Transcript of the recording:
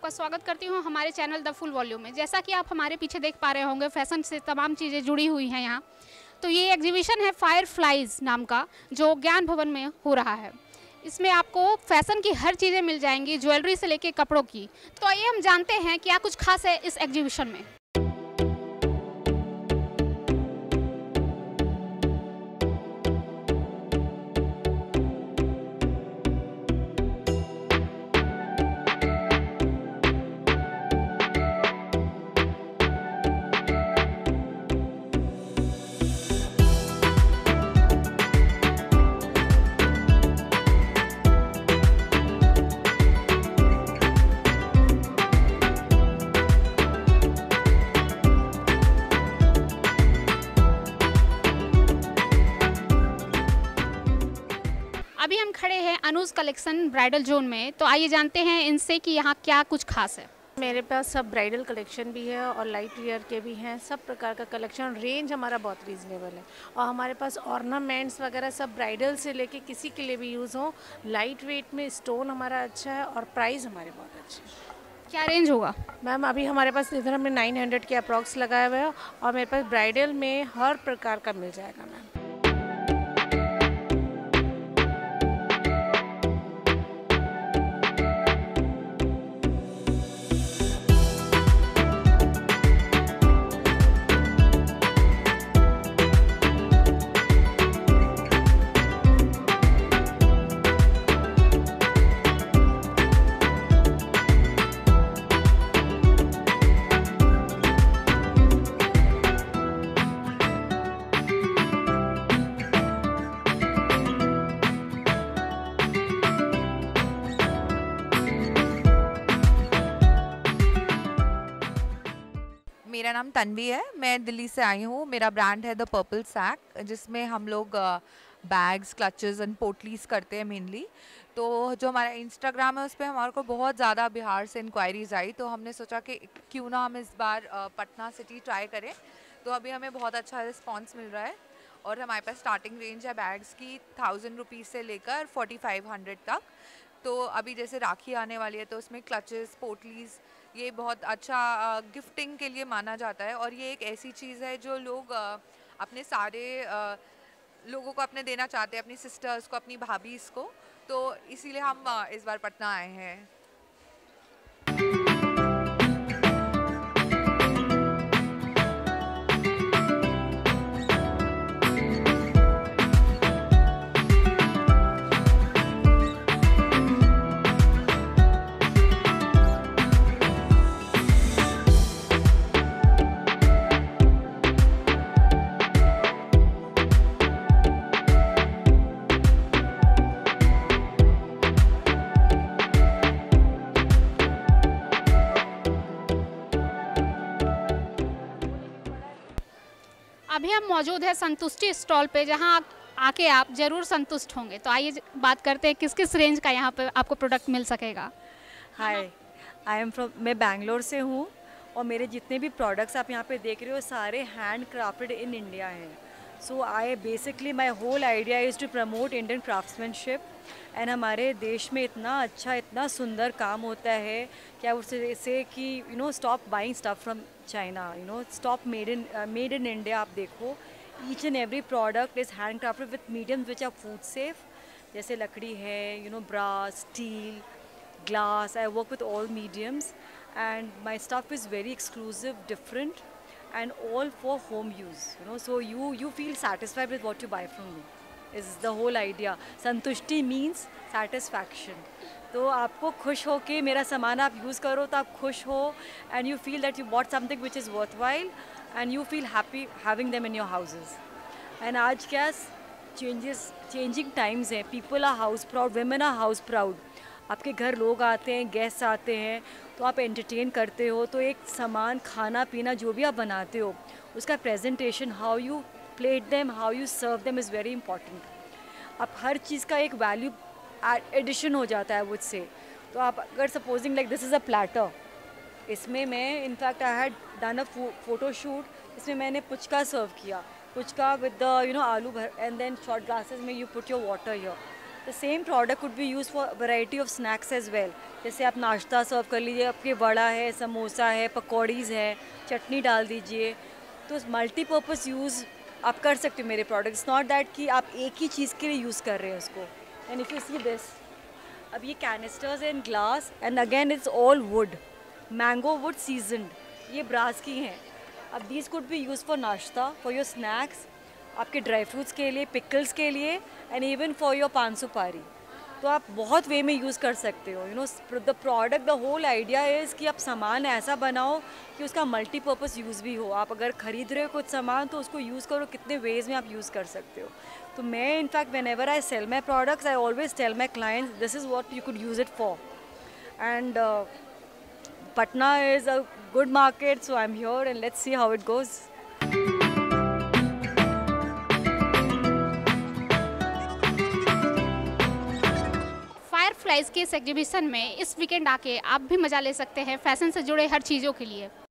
आपका स्वागत करती हूँ हमारे चैनल द फुल वॉल्यूम में। जैसा कि आप हमारे पीछे देख पा रहे होंगे, फैशन से तमाम चीज़ें जुड़ी हुई हैं यहाँ। तो ये एग्जीबिशन है फायर फ्लाइज नाम का, जो ज्ञान भवन में हो रहा है। इसमें आपको फैशन की हर चीज़ें मिल जाएंगी, ज्वेलरी से लेके कपड़ों की। तो आइए हम जानते हैं क्या कुछ खास है इस एग्जीबिशन में। अभी हम खड़े हैं अनुज कलेक्शन ब्राइडल जोन में। तो आइए जानते हैं इनसे कि यहाँ क्या कुछ खास है। मेरे पास सब ब्राइडल कलेक्शन भी है और लाइट वेयर के भी हैं। सब प्रकार का कलेक्शन, रेंज हमारा बहुत रीज़नेबल है। और हमारे पास ऑर्नामेंट्स वगैरह सब ब्राइडल से लेके किसी के लिए भी यूज़ हो, लाइट वेट में स्टोन हमारा अच्छा है और प्राइस हमारे बहुत अच्छे हैं। क्या रेंज होगा मैम? अभी हमारे पास इधर हमने 900 के अप्रॉक्स लगाया हुआ है और मेरे पास ब्राइडल में हर प्रकार का मिल जाएगा मैम। मेरा नाम तन्वी है, मैं दिल्ली से आई हूँ। मेरा ब्रांड है द पर्पल सैक, जिसमें हम लोग बैग्स, क्लचेस एंड पोटलीज करते हैं मेनली। तो जो हमारा इंस्टाग्राम है उस पर हमारे को बहुत ज़्यादा बिहार से इंक्वायरीज आई, तो हमने सोचा कि क्यों ना हम इस बार पटना सिटी ट्राई करें। तो अभी हमें बहुत अच्छा रिस्पॉन्स मिल रहा है और हमारे पास स्टार्टिंग रेंज है बैग्स की 1000 रुपीज़ से लेकर 4500 तक। तो अभी जैसे राखी आने वाली है तो उसमें क्लचेस, पोटलीज ये बहुत अच्छा गिफ्टिंग के लिए माना जाता है। और ये एक ऐसी चीज़ है जो लोग अपने सारे लोगों को अपने देना चाहते हैं, अपनी सिस्टर्स को, अपनी भाभीज़ को। तो इसीलिए हम इस बार पटना आए हैं। अभी हम मौजूद है संतुष्टि स्टॉल पे, जहाँ आके आप ज़रूर संतुष्ट होंगे। तो आइए बात करते हैं किस किस रेंज का यहाँ पे आपको प्रोडक्ट मिल सकेगा। हाय, मैं बैंगलोर से हूँ और मेरे जितने भी प्रोडक्ट्स आप यहाँ पे देख रहे हो सारे हैंड क्राफ्टेड इन इंडिया हैं। So basically my whole idea is to promote Indian craftsmanship. And हमारे देश में इतना अच्छा, इतना सुंदर काम होता है, क्या उससे से कि stop buying stuff from China, stop made in India. आप देखो, each and every product is hand crafted with mediums which are food safe. जैसे लकड़ी है, brass, steel, glass. I work with all mediums and my stuff is very exclusive, different and all for home use, so you feel satisfied with what you buy from me is the whole idea. Santushti means satisfaction. तो आपको खुश हो के मेरा सामान आप use करो तो आप खुश हो and you feel that you bought something which is worthwhile and you feel happy having them in your houses. And आज क्या changing times हैं, people are house proud, women are house proud. आपके घर लोग आते हैं, गेस्ट आते हैं, तो आप एंटरटेन करते हो। तो एक सामान, खाना पीना जो भी आप बनाते हो, उसका presentation, how you plate them, how you serve them is very important. आप हर चीज़ का एक वैल्यू एडिशन हो जाता है मुझसे। तो आप अगर supposing like this is a platter, इसमें मैं in fact I had done a photo shoot, इसमें मैंने पुचका सर्व किया, पुचका विद द आलू भर एंड देन शॉर्ट ग्लासेस में you put your water here. The same product could be use for variety of snacks as well. जैसे आप नाश्ता सर्व कर लीजिए, आपके वड़ा है, समोसा है, पकौड़ीज़ है, चटनी डाल दीजिए, तो मल्टीपर्पज़ यूज़ आप कर सकते हो मेरे प्रोडक्ट। इट्स नॉट दैट कि आप एक ही चीज़ के लिए यूज़ कर रहे हैं उसको। And if you see this, अब ये canisters and glass, and again it's all wood, mango wood seasoned, ये ब्रास की हैं। अब these could be use for nashta, for your snacks, आपके ड्राई फ्रूट्स के लिए, पिकल्स के लिए, एंड इवन फॉर योर पान सुपारी। तो आप बहुत वे में यूज़ कर सकते हो। You know the product, the whole idea is कि आप सामान ऐसा बनाओ कि उसका मल्टीपर्पज़ यूज़ भी हो। आप अगर ख़रीद रहे हो कुछ सामान तो उसको यूज़ करो, कितने वेज़ में आप यूज़ कर सकते हो। तो मैं in fact whenever I sell my products, I always tell my clients this is what you could use it for. And Patna is a good market, so I'm here and let's see how it goes. Fireflies के इस exhibition में इस weekend आके आप भी मजा ले सकते हैं फैशन से जुड़े हर चीज़ों के लिए।